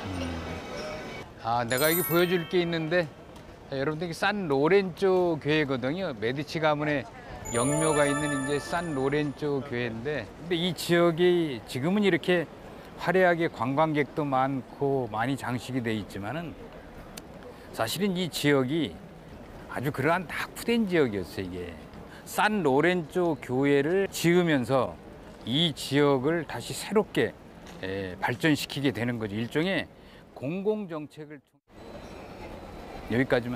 아, 내가 여기 보여줄 게 있는데 여러분들 이게 산 로렌조 교회거든요. 메디치 가문의 영묘가 있는 이제 산 로렌조 교회인데, 근데 이 지역이 지금은 이렇게 화려하게 관광객도 많고 많이 장식이 돼 있지만은 사실은 이 지역이 아주 그러한 낙후된 지역이었어요. 이게 산 로렌조 교회를 지으면서 이 지역을 다시 새롭게 발전시키게 되는 거죠. 일종의 공공 정책을 여기까지만.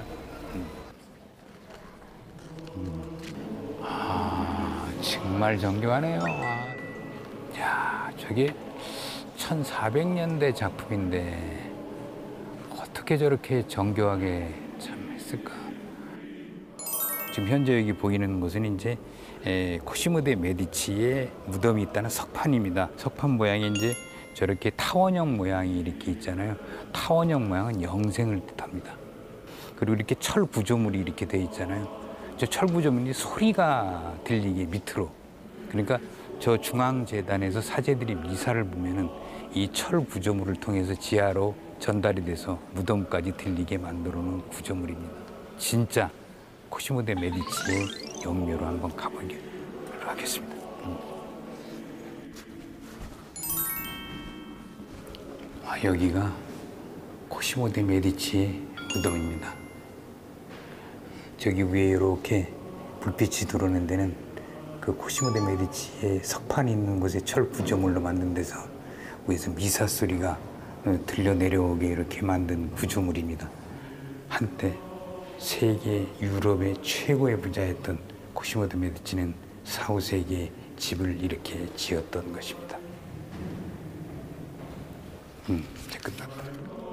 아, 정말 정교하네요. 아, 야, 저게 1400년대 작품인데 어떻게 저렇게 정교하게 참 했을까? 지금 현재 여기 보이는 곳은 이제 코시모 데 메디치의 무덤이 있다는 석판입니다. 석판 모양이 이제 저렇게 타원형 모양이 이렇게 있잖아요. 타원형 모양은 영생을 뜻합니다. 그리고 이렇게 철 구조물이 이렇게 돼 있잖아요. 저 철 구조물이 소리가 들리게 밑으로. 그러니까 저 중앙재단에서 사제들이 미사를 보면은 이 철 구조물을 통해서 지하로 전달이 돼서 무덤까지 들리게 만들어 놓은 구조물입니다. 진짜 코시모 데 메디치의 영묘로 한번 가보기로 하겠습니다. 아, 여기가 코시모 데 메디치의 무덤입니다. 저기 위에 이렇게 불빛이 들어오는 데는 그 코시모 데 메디치의 석판이 있는 곳에 철 구조물로 만든 데서 위에서 미사 소리가 들려 내려오게 이렇게 만든 구조물입니다. 한때 세계 유럽의 최고의 부자였던 코시모 데 메디치는 4, 5세기에 집을 이렇게 지었던 것입니다. 이제 끝났다.